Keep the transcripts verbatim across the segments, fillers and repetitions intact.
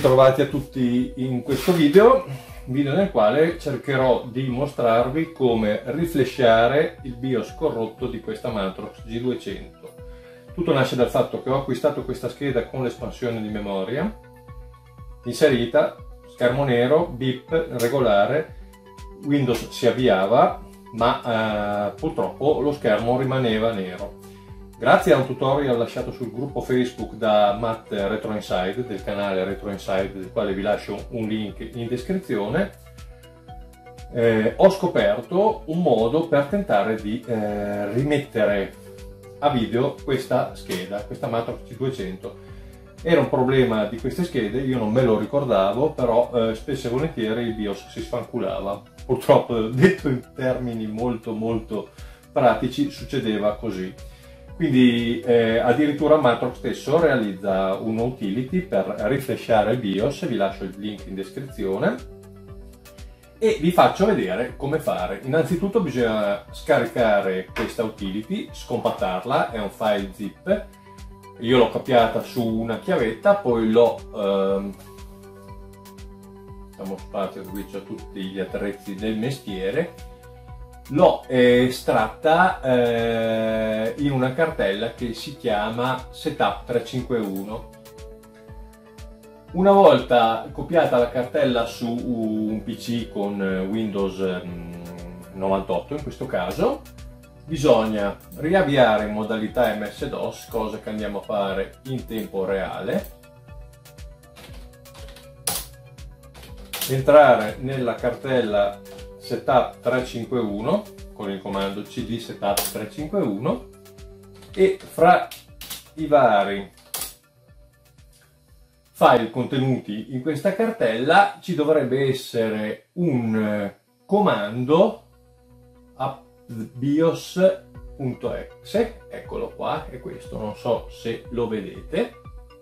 ritrovati a tutti in questo video, video nel quale cercherò di mostrarvi come riflesciare il BIOS corrotto di questa Matrox G duecento. Tutto nasce dal fatto che ho acquistato questa scheda con l'espansione di memoria, inserita, schermo nero, bip regolare, Windows si avviava, ma eh, purtroppo lo schermo rimaneva nero. Grazie a un tutorial lasciato sul gruppo Facebook da Matt Retro Inside, del canale Retro Inside, del quale vi lascio un link in descrizione, eh, ho scoperto un modo per tentare di eh, rimettere a video questa scheda, questa Matrox G duecento. Era un problema di queste schede, io non me lo ricordavo, però eh, spesso e volentieri il BIOS si sfanculava. Purtroppo, detto in termini molto molto pratici, succedeva così. Quindi eh, addirittura Matrox stesso realizza un utility per riflesciare il BIOS, vi lascio il link in descrizione e vi faccio vedere come fare. Innanzitutto bisogna scaricare questa utility, scompattarla, è un file zip, io l'ho copiata su una chiavetta, poi l'ho ehm, diciamo spazio, qui c'ho tutti gli attrezzi del mestiere, l'ho estratta eh, in una cartella che si chiama Setup trecentocinquantuno. Una volta copiata la cartella su un P C con Windows novantotto, in questo caso, bisogna riavviare in modalità M S DOS, cosa che andiamo a fare in tempo reale, entrare nella cartella Setup trecentocinquantuno con il comando cd setup trecentocinquantuno e fra i vari file contenuti in questa cartella ci dovrebbe essere un comando appbios.exe, eccolo qua, è questo, non so se lo vedete.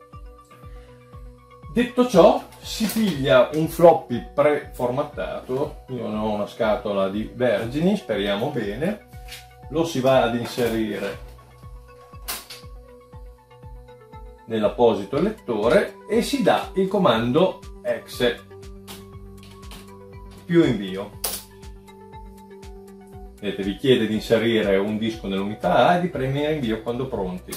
Detto ciò, si piglia un floppy preformattato, io ne ho una scatola di vergini, speriamo bene, lo si va ad inserire nell'apposito lettore e si dà il comando exe più invio. Vedete, vi chiede di inserire un disco nell'unità A e di premere invio quando pronti.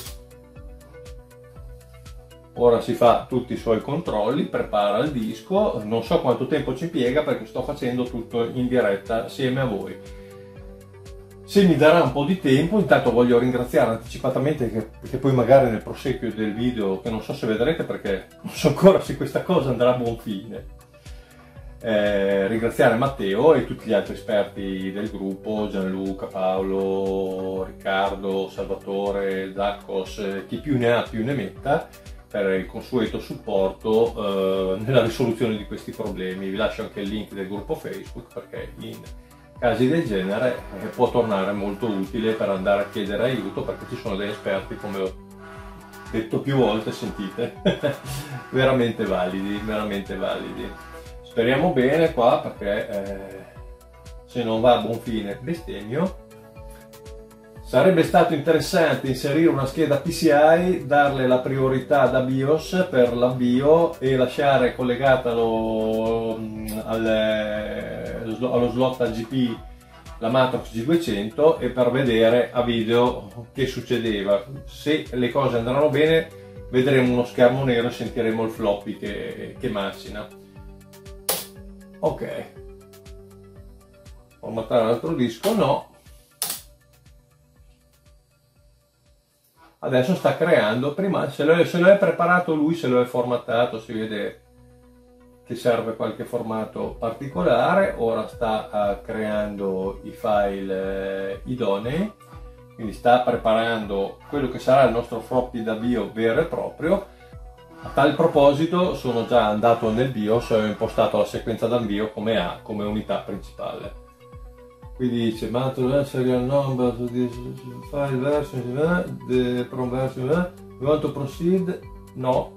Ora si fa tutti i suoi controlli, prepara il disco, non so quanto tempo ci impiega perché sto facendo tutto in diretta assieme a voi. Se mi darà un po' di tempo, intanto voglio ringraziare anticipatamente che, che poi magari nel proseguio del video, che non so se vedrete perché non so ancora se questa cosa andrà a buon fine, eh, ringraziare Matteo e tutti gli altri esperti del gruppo, Gianluca, Paolo, Riccardo, Salvatore, Zaccos, chi più ne ha più ne metta, per il consueto supporto eh, nella risoluzione di questi problemi. Vi lascio anche il link del gruppo Facebook perché in casi del genere eh, può tornare molto utile per andare a chiedere aiuto, perché ci sono degli esperti, come ho detto più volte, sentite, veramente validi, veramente validi. Speriamo bene qua perché eh, se non va a buon fine bestemmio. Sarebbe stato interessante inserire una scheda P C I, darle la priorità da BIOS per l'avvio e lasciare collegata lo, al, allo slot A G P la Matrox G duecento e per vedere a video che succedeva. Se le cose andranno bene vedremo uno schermo nero e sentiremo il floppy che, che macina. Ok, formattare l'altro disco, no. Adesso sta creando, prima se lo, è, se lo è preparato lui, se lo è formattato, si vede che serve qualche formato particolare, ora sta uh, creando i file eh, idonei, quindi sta preparando quello che sarà il nostro floppy d'avvio vero e proprio. A tal proposito sono già andato nel BIOS e ho impostato la sequenza d'avvio come A, come unità principale. Quindi dice Matrox serial number to this file version, the from version, we want to proceed, no,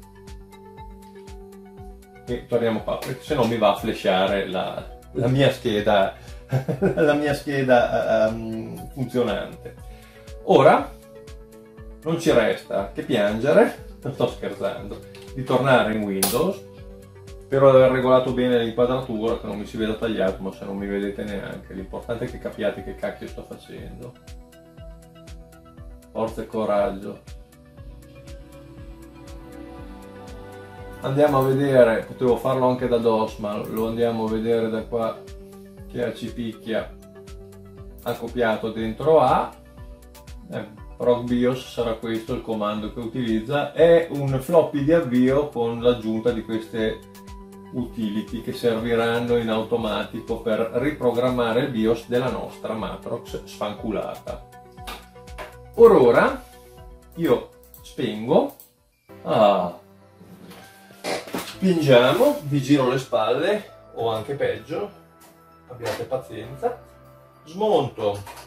e torniamo qua perché se no mi va a flashare la, la mia scheda la mia scheda um, funzionante. Ora non ci resta che piangere, non sto scherzando, di tornare in Windows, Spero di aver regolato bene l'inquadratura, che non mi si veda tagliato, ma se non mi vedete neanche. L'importante è che capiate che cacchio sto facendo. Forza e coraggio. Andiamo a vedere, potevo farlo anche da DOS, ma lo andiamo a vedere da qua, che Acipicchia ha copiato dentro A. Eh, ProgBIOS sarà questo il comando che utilizza. È un floppy di avvio con l'aggiunta di queste utility che serviranno in automatico per riprogrammare il BIOS della nostra Matrox sfanculata. Or ora io spengo, ah, spingiamo, vi giro le spalle o anche peggio, abbiate pazienza, smonto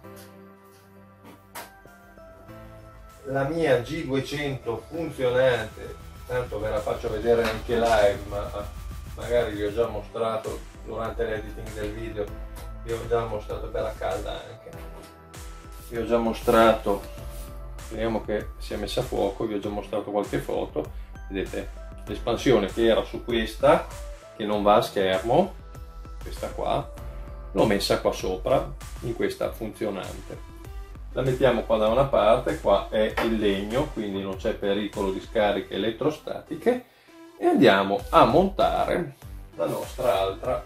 la mia G duecento funzionante, tanto ve la faccio vedere anche live, ma magari vi ho già mostrato durante l'editing del video, vi ho già mostrato, bella calda anche, vi ho già mostrato, speriamo che sia messa a fuoco, vi ho già mostrato qualche foto, vedete l'espansione che era su questa, che non va a schermo, questa qua, l'ho messa qua sopra, in questa funzionante. La mettiamo qua da una parte, qua è il legno, quindi non c'è pericolo di scariche elettrostatiche, e andiamo a montare la nostra altra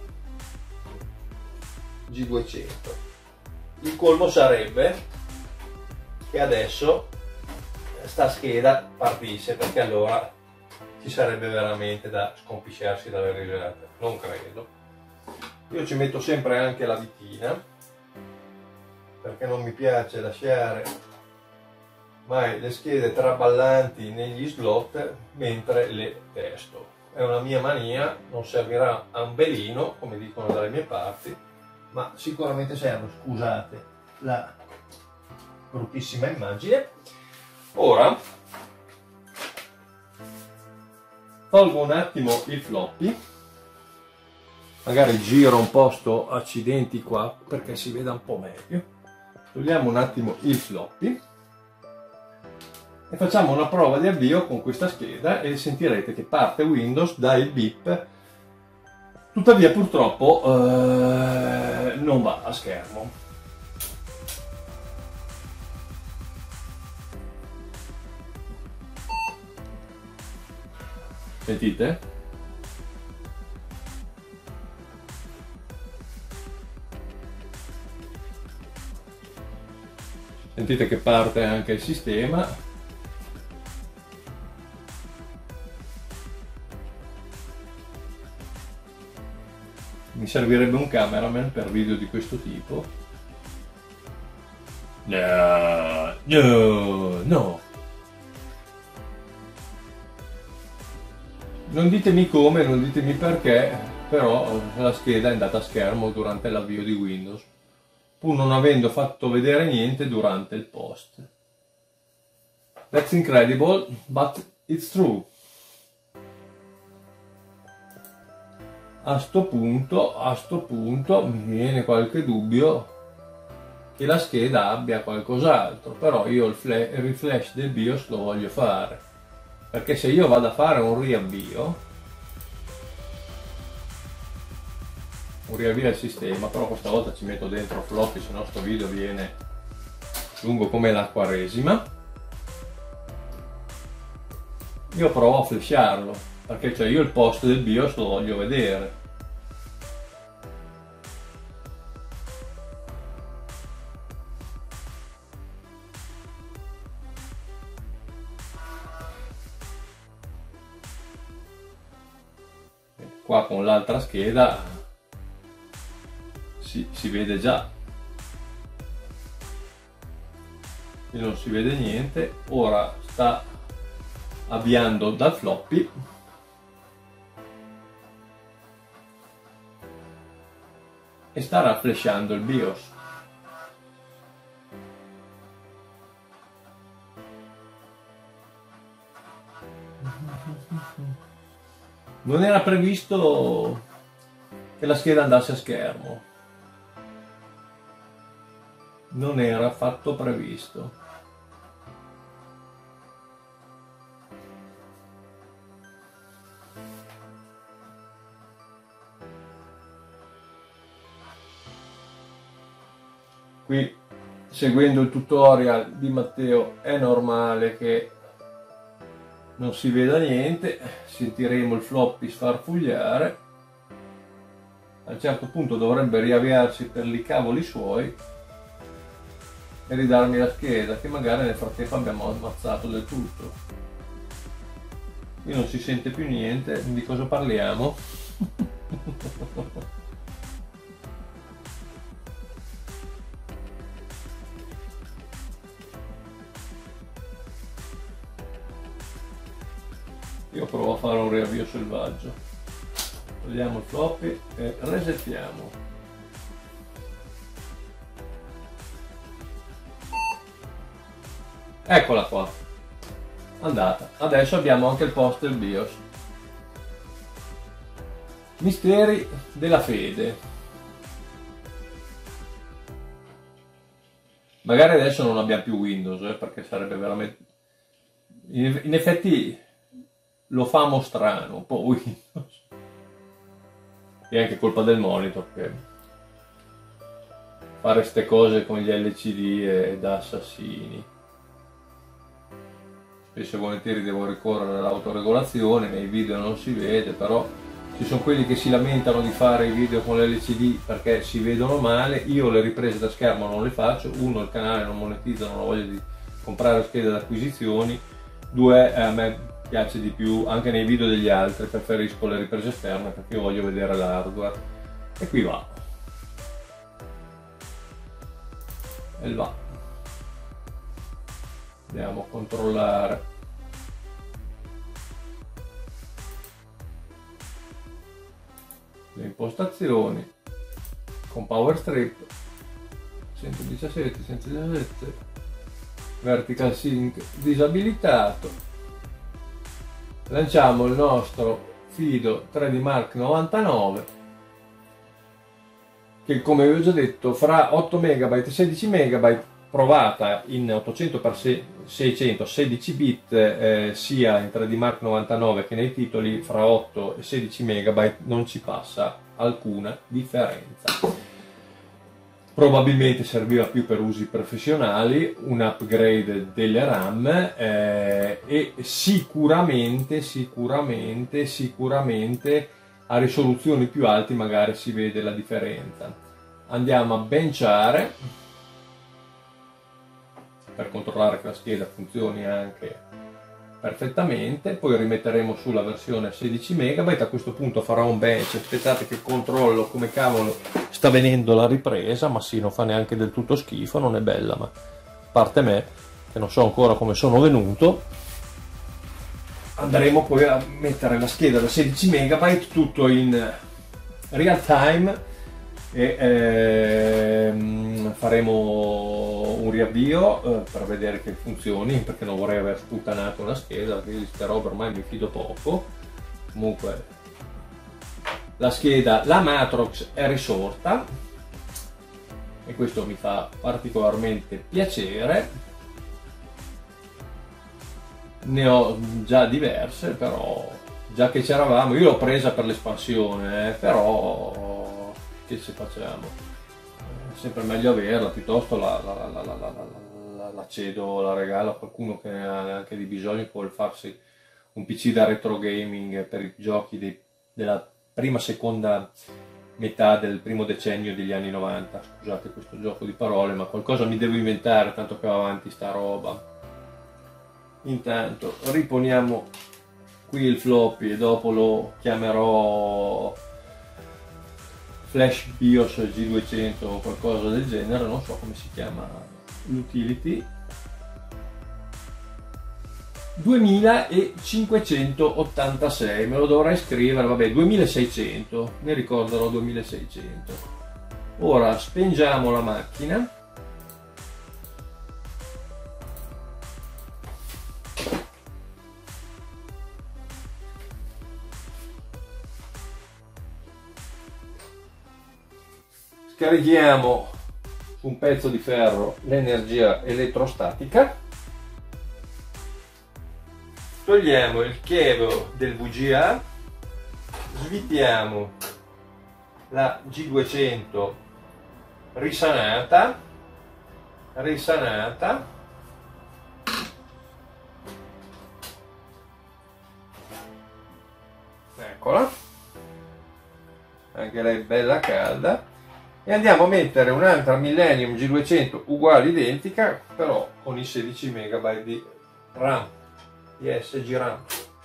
G duecento. Il colmo sarebbe che adesso sta scheda partisse, perché allora ci sarebbe veramente da scompisciarsi dalle risate, non credo. Io ci metto sempre anche la vitina, perché non mi piace lasciare mai le schede traballanti negli slot mentre le testo. È una mia mania, non servirà a un belino, come dicono dalle mie parti, ma sicuramente serve, scusate la bruttissima immagine. Ora tolgo un attimo il floppy, magari giro un po' sto accidenti qua perché si veda un po' meglio. Togliamo un attimo il floppy e facciamo una prova di avvio con questa scheda e sentirete che parte Windows, dà il beep, tuttavia purtroppo eh, non va a schermo. Sentite? Sentite che parte anche il sistema. Mi servirebbe un cameraman per video di questo tipo. No, no, no. Non ditemi come, non ditemi perché, però la scheda è andata a schermo durante l'avvio di Windows, pur non avendo fatto vedere niente durante il post. That's incredible, but it's true. A sto punto, a sto punto mi viene qualche dubbio che la scheda abbia qualcos'altro, però io il, il refresh del BIOS lo voglio fare, perché se io vado a fare un riavvio, un riavvio del sistema, però questa volta ci metto dentro floppy, se no sto video viene lungo come la Quaresima, io provo a flasharlo, perché cioè io il post del BIOS lo voglio vedere. Qua con l'altra scheda si, si vede già, qui non si vede niente. Ora sta avviando dal floppy e starà flashando il BIOS. Non era previsto che la scheda andasse a schermo, non era affatto previsto. Qui, seguendo il tutorial di Matteo, è normale che non si veda niente, sentiremo il floppy sfarfugliare, a un certo punto dovrebbe riavviarsi per i cavoli suoi e ridarmi la scheda, che magari nel frattempo abbiamo ammazzato del tutto. Qui non si sente più niente, di cosa parliamo? Io provo a fare un riavvio selvaggio. Togliamo il floppy e resettiamo. Eccola qua, andata. Adesso abbiamo anche il post del BIOS. Misteri della fede. Magari adesso non abbiamo più Windows, eh, perché sarebbe veramente... In, in effetti lo famo strano, un po' Windows. E anche colpa del monitor, che fare ste cose con gli L C D è da assassini. Spesso e volentieri devo ricorrere all'autoregolazione, nei video non si vede, però ci sono quelli che si lamentano di fare i video con l'L C D perché si vedono male. Io le riprese da schermo non le faccio, uno, il canale non monetizza, non ho voglia di comprare schede da acquisizioni, due, a me piace di più anche nei video degli altri, preferisco le riprese esterne perché io voglio vedere l'hardware. E qui va, e va, andiamo a controllare le impostazioni con Power Strip, centodiciassette, centodiciassette, Vertical Sync disabilitato. Lanciamo il nostro Fido tre D Mark novantanove, che, come vi ho già detto, fra otto megabyte e sedici megabyte, provata in ottocento per seicento sedici bit, eh, sia in tre D Mark novantanove che nei titoli, fra otto e sedici megabyte non ci passa alcuna differenza. Probabilmente serviva più per usi professionali, un upgrade delle RAM, eh, e sicuramente, sicuramente, sicuramente a risoluzioni più alte magari si vede la differenza. Andiamo a benchare per controllare che la scheda funzioni anche perfettamente, poi rimetteremo sulla versione sedici megabyte. A questo punto farò un bench, aspettate che controllo come cavolo sta venendo la ripresa, ma sì, non fa neanche del tutto schifo, non è bella, ma a parte me che non so ancora come sono venuto. Andremo poi a mettere la scheda da sedici megabyte tutto in real time e ehm, faremo un riavvio eh, per vedere che funzioni, perché non vorrei aver sputtanato una scheda, perché di queste robe ormai mi fido poco. Comunque la scheda, la Matrox, è risorta e questo mi fa particolarmente piacere. Ne ho già diverse, però già che c'eravamo, io l'ho presa per l'espansione, eh, però che ci facciamo? È sempre meglio averla, piuttosto la, la, la, la, la, la, la cedo, la regalo a qualcuno che ne ha anche di bisogno, può farsi un P C da retro gaming per i giochi dei, della prima seconda metà del primo decennio degli anni novanta. Scusate questo gioco di parole, ma qualcosa mi devo inventare, tanto che va avanti sta roba. Intanto riponiamo qui il floppy e dopo lo chiamerò Flash BIOS G duecento o qualcosa del genere, non so come si chiama l'utility. duemilacinquecentottantasei, me lo dovrei scrivere, vabbè, duemilaseicento, ne ricorderò duemilaseicento. Ora spengiamo la macchina. Scarichiamo su un pezzo di ferro l'energia elettrostatica, togliamo il cavo del V G A, svitiamo la G duecento risanata risanata. Eccola, anche lei bella calda, e andiamo a mettere un'altra Millennium G duecento uguale, identica, però con i sedici megabyte di RAM, di S G RAM.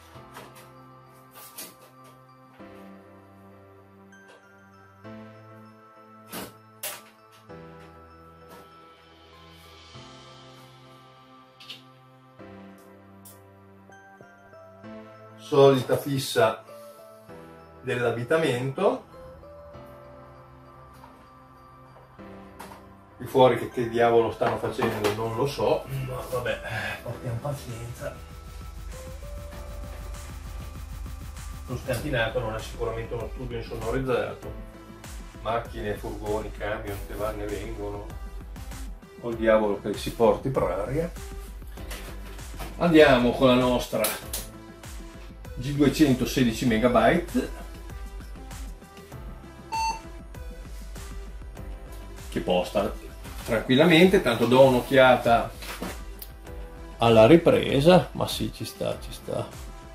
Solita fissa dell'abitamento. Qui fuori che, che diavolo stanno facendo non lo so, ma vabbè, portiamo pazienza. Lo scantinato non è sicuramente uno studio insonorizzato, macchine, furgoni, camion che vanno e vengono, o il diavolo che si porti per aria. Andiamo con la nostra G duecento sedici megabyte, che posta tranquillamente, tanto do un'occhiata alla ripresa, ma sì, ci sta, ci sta.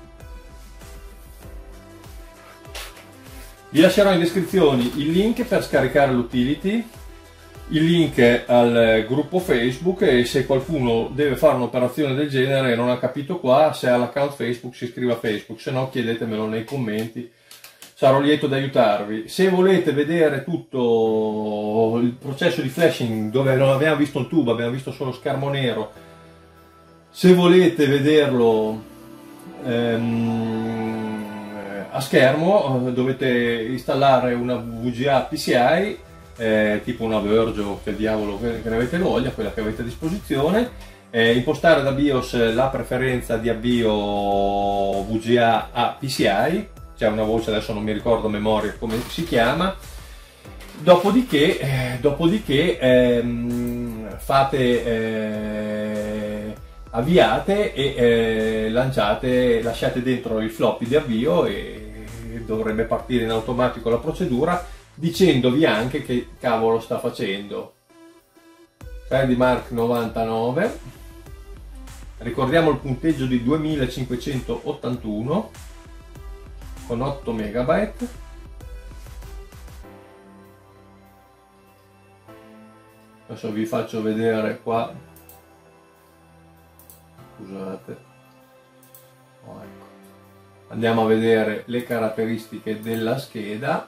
Vi lascerò in descrizione il link per scaricare l'utility, il link al gruppo Facebook, e se qualcuno deve fare un'operazione del genere e non ha capito qua, se ha l'account Facebook si iscrive a Facebook, se no chiedetemelo nei commenti, sarò lieto di aiutarvi. Se volete vedere tutto il processo di flashing, dove non abbiamo visto un tubo, abbiamo visto solo schermo nero, se volete vederlo ehm, a schermo, dovete installare una V G A P C I, Eh, tipo una Verge o che diavolo che ne avete voglia, quella che avete a disposizione, eh, impostare da BIOS la preferenza di avvio V G A a P C I, c'è una voce, adesso non mi ricordo a memoria come si chiama, dopodiché, eh, dopodiché ehm, fate eh, avviate e eh, lanciate, lasciate dentro il floppy di avvio e dovrebbe partire in automatico la procedura, dicendovi anche che cavolo sta facendo. Mark novantanove, ricordiamo il punteggio di duemilacinquecentottantuno con otto megabyte. Adesso vi faccio vedere qua, scusate, oh, ecco. Andiamo a vedere le caratteristiche della scheda.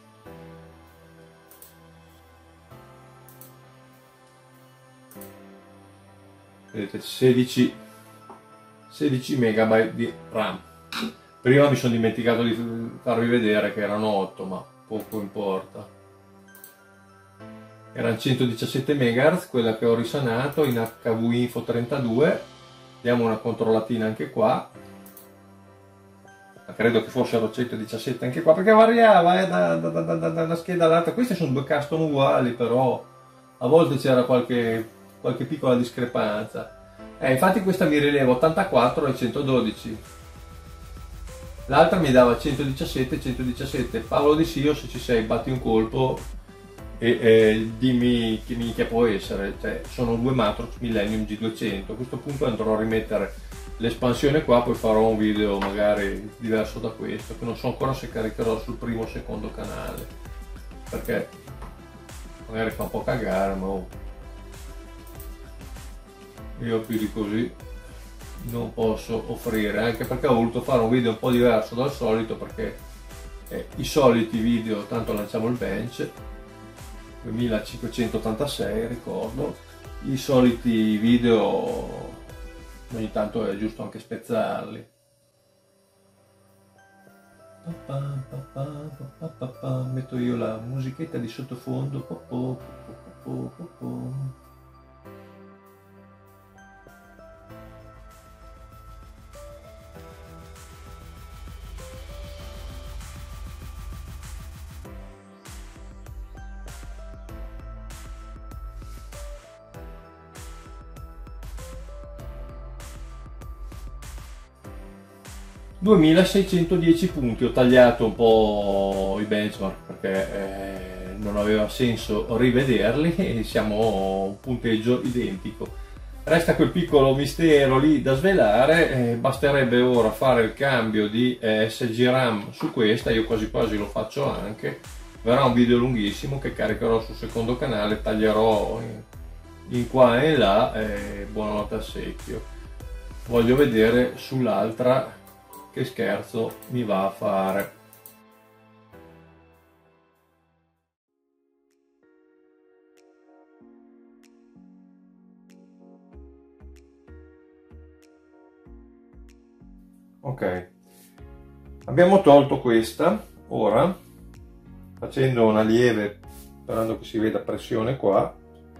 Vedete, sedici megabyte di RAM. Prima mi sono dimenticato di farvi vedere che erano otto, ma poco importa. Erano centodiciassette megahertz quella che ho risanato in H V Info trentadue. Diamo una controllatina anche qua. Ma credo che fossero centodiciassette anche qua, perché variava eh, da, da, da, da, da una scheda all'altra. Queste sono due custom uguali, però a volte c'era qualche qualche piccola discrepanza. Eh, infatti questa mi rileva ottantaquattro e centododici, l'altra mi dava centodiciassette e centodiciassette. Paolo Di Sio, se ci sei, batti un colpo e eh, dimmi che minchia può essere. Cioè, sono due Matrox Millennium G duecento. A questo punto andrò a rimettere l'espansione qua, poi farò un video magari diverso da questo, che non so ancora se caricherò sul primo o secondo canale, perché magari fa un po' cagare, ma oh, io più di così non posso offrire, anche perché ho voluto fare un video un po' diverso dal solito, perché eh, i soliti video, tanto lanciamo il bench duemilacinquecentottantasei, ricordo, i soliti video ogni tanto è giusto anche spezzarli. Metto io la musichetta di sottofondo. duemilaseicentodieci punti. Ho tagliato un po' i benchmark perché eh, non aveva senso rivederli e siamo a un punteggio identico. Resta quel piccolo mistero lì da svelare, eh, basterebbe ora fare il cambio di eh, S G RAM su questa, io quasi quasi lo faccio anche, verrà un video lunghissimo che caricherò sul secondo canale, taglierò in, in qua e in là, eh, buonanotte al secchio. Voglio vedere sull'altra che scherzo mi va a fare. Ok, abbiamo tolto questa, ora facendo una lieve, sperando che si veda pressione qua,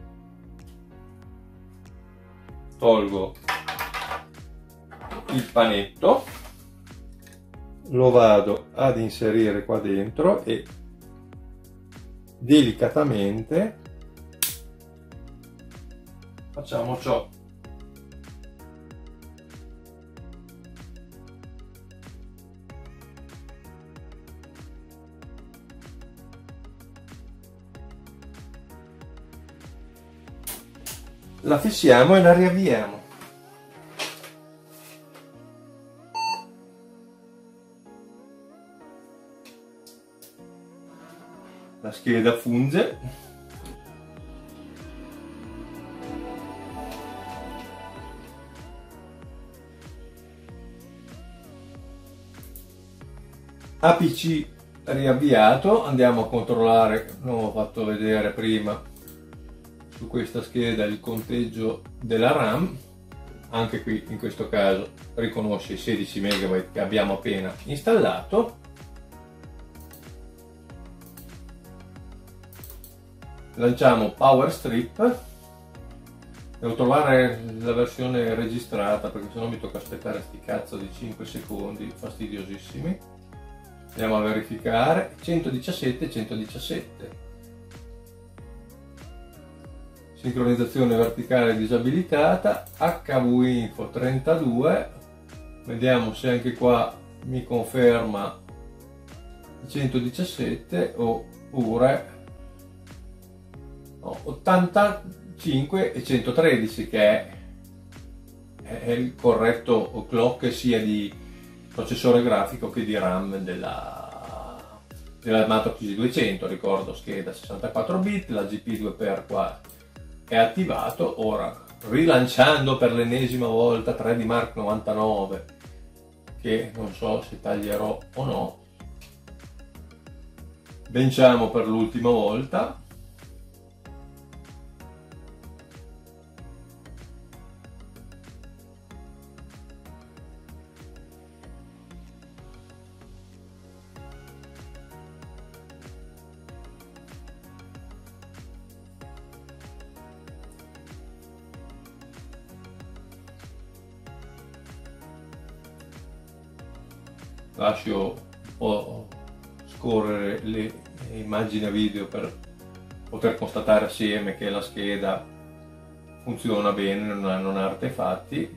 tolgo il panetto, lo vado ad inserire qua dentro e delicatamente facciamo ciò. La fissiamo e la riavviamo. La scheda funge. A P C riavviato, andiamo a controllare, non ho fatto vedere prima su questa scheda il conteggio della RAM, anche qui in questo caso riconosce i sedici megabyte che abbiamo appena installato. Lanciamo Power Strip, devo trovare la versione registrata perché sennò mi tocca aspettare sti cazzo di cinque secondi fastidiosissimi. Andiamo a verificare centodiciassette centodiciassette. Sincronizzazione verticale disabilitata, H V info trentadue, vediamo se anche qua mi conferma centodiciassette oppure no, ottantacinque e centotredici, che è, è il corretto clock sia di processore grafico che di RAM della, della Matrox G duecento, ricordo scheda sessantaquattro bit, la G P due per qua è attivato. Ora rilanciando per l'ennesima volta tre D Mark novantanove, che non so se taglierò o no, benciamo per l'ultima volta, lascio un po' scorrere le immagini a video per poter constatare assieme che la scheda funziona bene, non ha, non ha artefatti.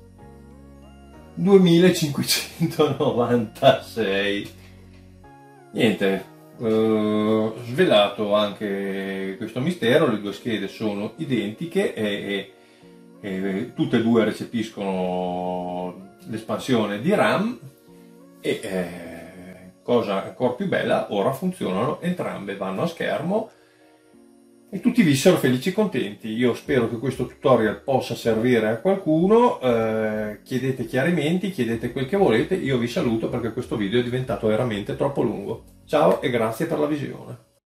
duemilacinquecentonovantasei. Niente, eh, svelato anche questo mistero, le due schede sono identiche e, e, e tutte e due recepiscono l'espansione di RAM. E eh, cosa ancora più bella, ora funzionano entrambe, vanno a schermo e tutti vissero felici e contenti. Io spero che questo tutorial possa servire a qualcuno, eh, chiedete chiarimenti, chiedete quel che volete, io vi saluto perché questo video è diventato veramente troppo lungo. Ciao e grazie per la visione.